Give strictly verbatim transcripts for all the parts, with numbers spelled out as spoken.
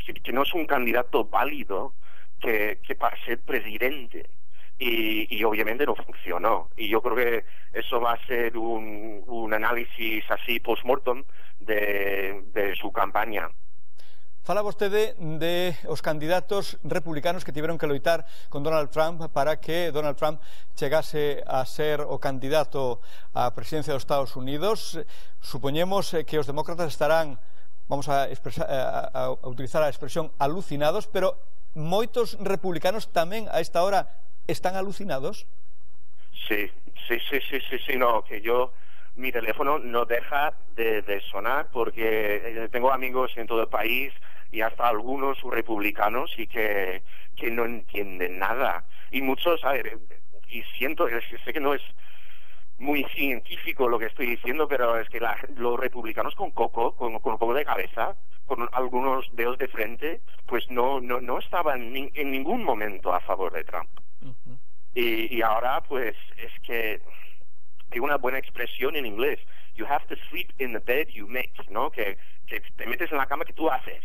que, que no es un candidato válido que, que para ser presidente. Y, y obviamente no funcionó. Y yo creo que eso va a ser un, un análisis así post-mortem de, de su campaña. Fala vostede de os candidatos republicanos que tiveron que loitar con Donald Trump para que Donald Trump chegase a ser o candidato á presidencia dos Estados Unidos. Supoñemos que os demócratas estarán, vamos a, expresar, a, a utilizar a expresión, alucinados, pero moitos republicanos tamén a esta hora están alucinados. Sí, sí, sí, sí, sí, sí, no, que yo... Mi teléfono no deja de, de sonar porque tengo amigos en todo el país y hasta algunos republicanos y que, que no entienden nada. Y muchos, a ver, y siento, sé que no es muy científico lo que estoy diciendo, pero es que la, los republicanos con coco, con, con un poco de cabeza, con algunos dedos de frente, pues no, no, no estaban ni, en ningún momento a favor de Trump. Uh-huh. y, y ahora, pues, es que... hay una buena expresión en inglés, you have to sleep in the bed you make, ¿no? Que, que te metes en la cama que tú haces.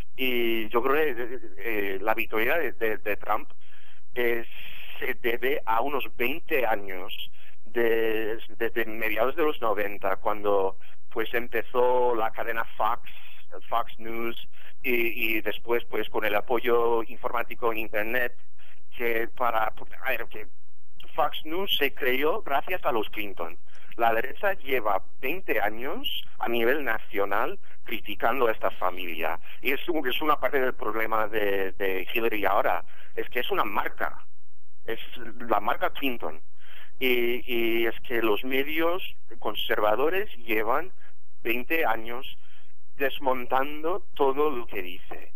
Y yo creo que eh, eh, la victoria de, de, de Trump es, se debe a unos veinte años de, desde mediados de los noventa, cuando pues empezó la cadena Fox, Fox News, y, y después pues con el apoyo informático en Internet, que para... A ver, que Fox News se creó gracias a los Clinton. La derecha lleva veinte años a nivel nacional criticando a esta familia. Y es, es una parte del problema de, de Hillary ahora. Es que es una marca. Es la marca Clinton. Y, y es que los medios conservadores llevan veinte años desmontando todo lo que dice.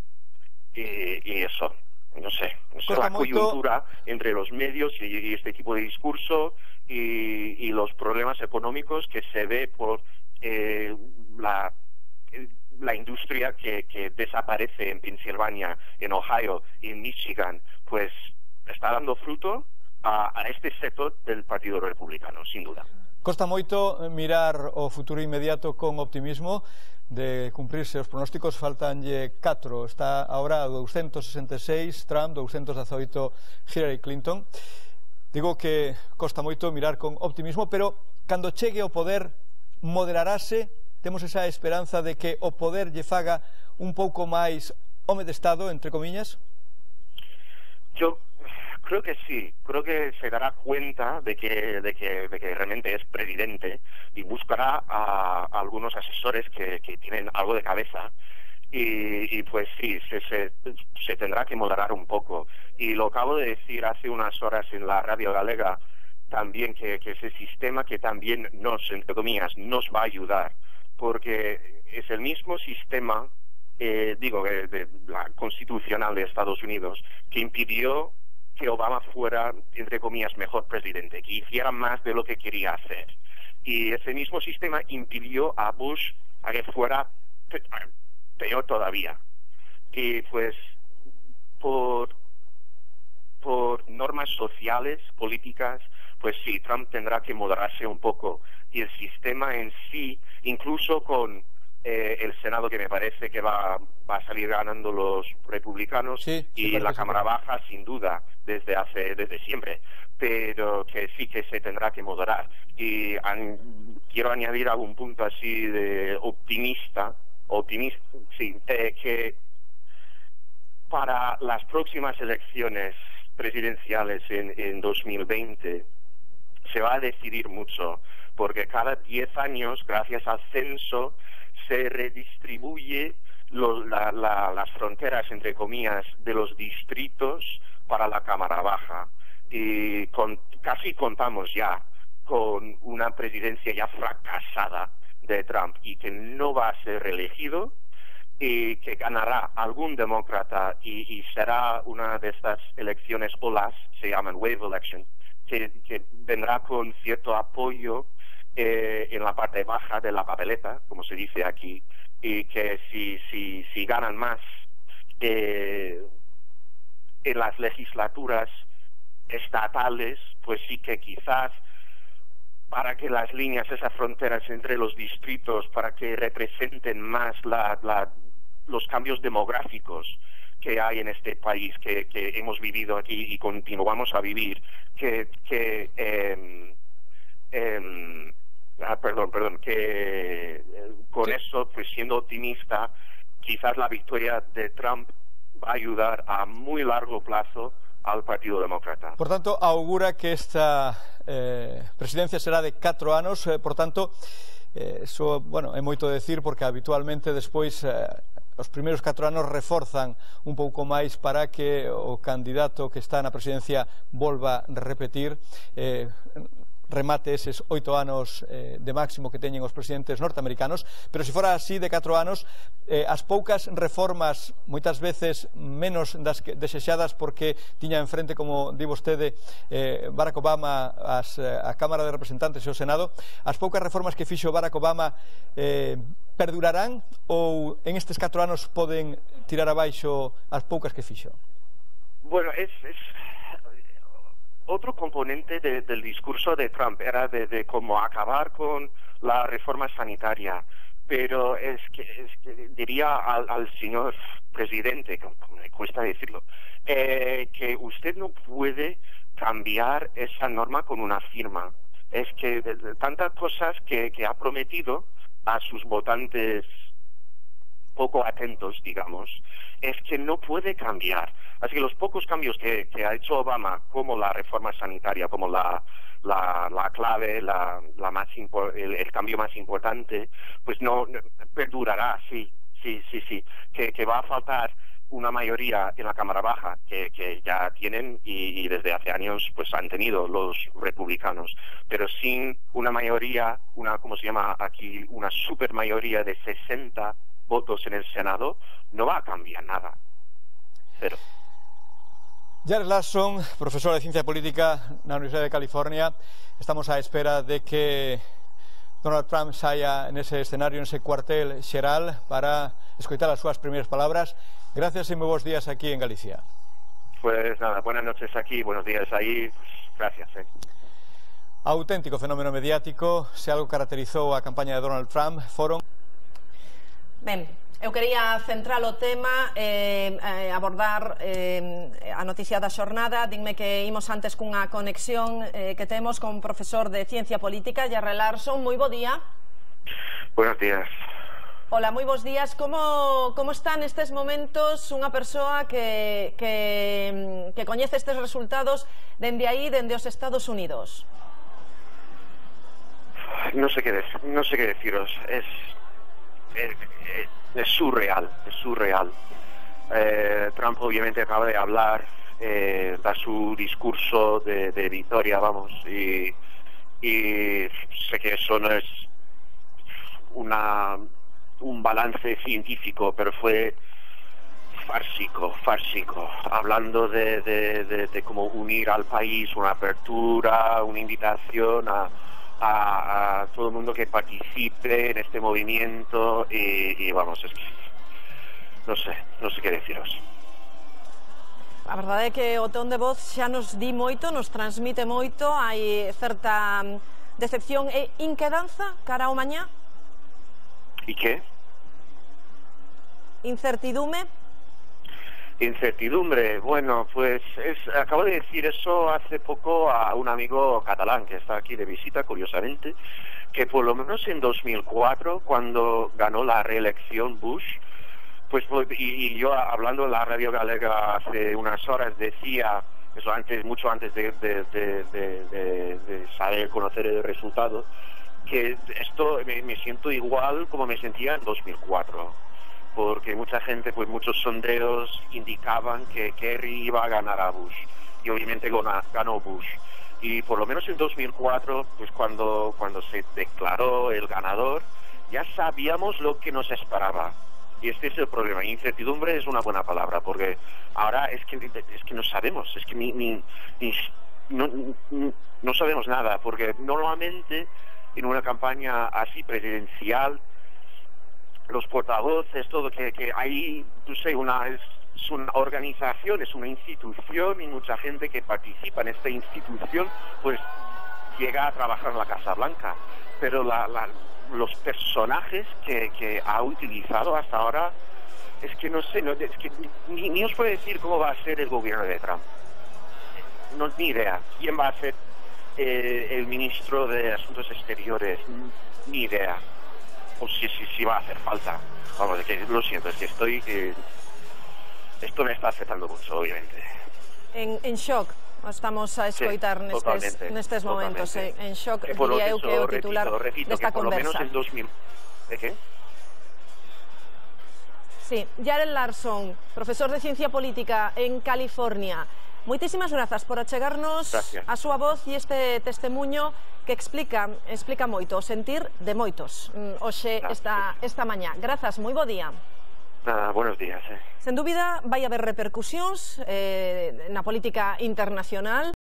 Y, y eso... no sé, no sé la coyuntura entre los medios y, y este tipo de discurso y, y los problemas económicos que se ve por eh, la, la industria que, que desaparece en Pensilvania, en Ohio y en Michigan, pues está dando fruto a, a este sector del Partido Republicano, sin duda. Costa moito mirar o futuro inmediato con optimismo. De cumprirse os pronósticos faltanlle catro, está ahora doscientos sesenta e seis Trump, doscientos dieciocho Hillary Clinton. Digo que costa moito mirar con optimismo, pero cando chegue ao poder moderarase, temos esa esperanza de que o poder lle faga un pouco máis home de Estado, entre comillas? Yo creo que sí, creo que se dará cuenta de que, de que, de que realmente es presidente y buscará a, a algunos asesores que, que tienen algo de cabeza y, y pues sí, se, se, se tendrá que moderar un poco. Y lo acabo de decir hace unas horas en la radio galega también, que, que ese sistema que también nos, entre comillas, nos va a ayudar, porque es el mismo sistema, eh, digo, de, de la constitucional de Estados Unidos, que impidió que Obama fuera, entre comillas, mejor presidente, que hiciera más de lo que quería hacer. Y ese mismo sistema impidió a Bush a que fuera peor todavía. Y pues, por, por normas sociales, políticas, pues sí, Trump tendrá que moderarse un poco. Y el sistema en sí, incluso con eh, el Senado, que me parece que va, va a salir ganando los republicanos, sí, y sí, la Cámara Baja, sin duda, desde hace desde siempre, pero que sí que se tendrá que moderar. Y an, quiero añadir algún punto así de optimista, optimista, sí, eh, que para las próximas elecciones presidenciales en, en dos mil veinte se va a decidir mucho, porque cada diez años, gracias al censo, se redistribuye lo, la, la, las fronteras, entre comillas, de los distritos para la Cámara Baja. Y con, casi contamos ya con una presidencia ya fracasada de Trump y que no va a ser reelegido y que ganará algún demócrata y, y será una de estas elecciones olas, se llaman wave election, que, que vendrá con cierto apoyo eh, en la parte baja de la papeleta, como se dice aquí, y que si, si, si ganan más eh, en las legislaturas estatales, pues sí que quizás para que las líneas, esas fronteras entre los distritos, para que representen más la, la los cambios demográficos que hay en este país, que, que hemos vivido aquí y continuamos a vivir, que, que eh, eh, ah, perdón, perdón, que eh, con sí. eso, pues siendo optimista, quizás la victoria de Trump va a ayudar a muy largo plazo al Partido Demócrata. Por tanto, augura que esta eh, presidencia será de catro anos, eh, por tanto, eh, eso, bueno, é moito decir porque habitualmente despois eh, os primeiros catro anos reforzan un pouco máis para que o candidato que está na presidencia volva a repetir, eh, remate eses oito anos eh, de máximo que teñen os presidentes norteamericanos, pero se fora así de catro anos, eh, as poucas reformas, moitas veces menos das que desexadas porque tiña enfrente, como di vostede, eh, Barack Obama as, a Cámara de Representantes e o Senado, as poucas reformas que fixo Barack Obama eh, perdurarán ou en estes catro anos poden tirar abaixo as poucas que fixo? Bueno, es... es... otro componente de, del discurso de Trump era de, de cómo acabar con la reforma sanitaria, pero es que, es que diría al, al señor presidente, como me cuesta decirlo, eh, que usted no puede cambiar esa norma con una firma. Es que de, de tantas cosas que, que ha prometido a sus votantes poco atentos, digamos, es que no puede cambiar. Así que los pocos cambios que, que ha hecho Obama, como la reforma sanitaria, como la, la, la clave, la, la más el, el cambio más importante, pues no, no perdurará, sí, sí, sí, sí, que, que va a faltar una mayoría en la Cámara Baja que, que ya tienen y, y desde hace años pues han tenido los republicanos, pero sin una mayoría, una, ¿cómo se llama aquí? Una supermayoría de sesenta votos en el Senado, no va a cambiar nada. Pero... Jared Larson, profesor de Ciencia Política na Universidade de California. Estamos á espera de que Donald Trump saia nese escenario, nese cuartel xeral, para escoitar as súas primeiras palabras. Gracias e moi bons días aquí en Galicia. Pues nada, buenas noches aquí, buenos días ahí. Gracias. Eh. Auténtico fenómeno mediático, se algo caracterizou a campaña de Donald Trump, foron... Ben, eu quería centrar o tema, eh, eh, abordar eh, a noticia da xornada. Dinme que imos antes cunha conexión eh, que temos con un profesor de Ciencia Política, Jared Larson. Moi bo día. Buenos días. Hola, moi bons días. Como, como está nestes momentos unha persoa que, que, que coñece estes resultados dende aí, dende os Estados Unidos? No sé qué, no sé qué deciros. Es... Es, es surreal, es surreal. Eh, Trump obviamente acaba de hablar, eh, da su discurso de, de victoria, vamos, y, y sé que eso no es una, un balance científico, pero fue fársico, fársico, hablando de, de, de, de cómo unir al país, una apertura, una invitación a A, a todo el mundo que participe en este movimiento y, y vamos, es que no sé, no sé qué deciros. A verdade é que o ton de voz xa nos di moito, nos transmite moito, hai certa decepción e inquedanza cara ao mañá. ¿Y qué? Incertidume. Incertidumbre, bueno, pues es, acabo de decir eso hace poco a un amigo catalán que está aquí de visita, curiosamente, que por lo menos en dos mil cuatro, cuando ganó la reelección Bush, pues y, y yo hablando en la radio galega hace unas horas decía, eso antes, mucho antes de, de, de, de, de, de saber, conocer el resultado, que esto me, me siento igual como me sentía en dos mil cuatro. Porque mucha gente, pues muchos sondeos indicaban que Kerry iba a ganar a Bush, y obviamente ganó Bush. Y por lo menos en dos mil cuatro, pues cuando, cuando se declaró el ganador, ya sabíamos lo que nos esperaba. Y este es el problema. Incertidumbre es una buena palabra, porque ahora es que, es que no sabemos, es que ni, ni, ni no, no sabemos nada, porque normalmente en una campaña así presidencial, los portavoces, todo que, que hay, no sé, una, es, es una organización, es una institución y mucha gente que participa en esta institución, pues llega a trabajar en la Casa Blanca. Pero la, la, los personajes que, que ha utilizado hasta ahora es que no sé, no, es que ni, ni os puedo decir cómo va a ser el gobierno de Trump. No, ni idea. ¿Quién va a ser eh, el ministro de Asuntos Exteriores? Ni idea. O si, si, si va a hacer falta. Vamos, es que lo siento, es que estoy... Eh, esto me está afectando mucho, obviamente. En, en shock. Estamos a escoitar sí, nestes, nestes momentos. Totalmente. En shock, que por diría eu que é o repito, titular repito, desta que por conversa. Lo menos en dos mil... ¿De qué? Sí, Jared Larson, profesor de Ciencia Política en California. Moitísimas grazas por achegarnos Gracias. a súa voz e este testemunho que explica explica moito o sentir de moitos hoxe esta, esta mañá. Grazas, moi bo día. Nada, buenos días. Eh. Sen dúbida, vai haber repercusións eh, na política internacional.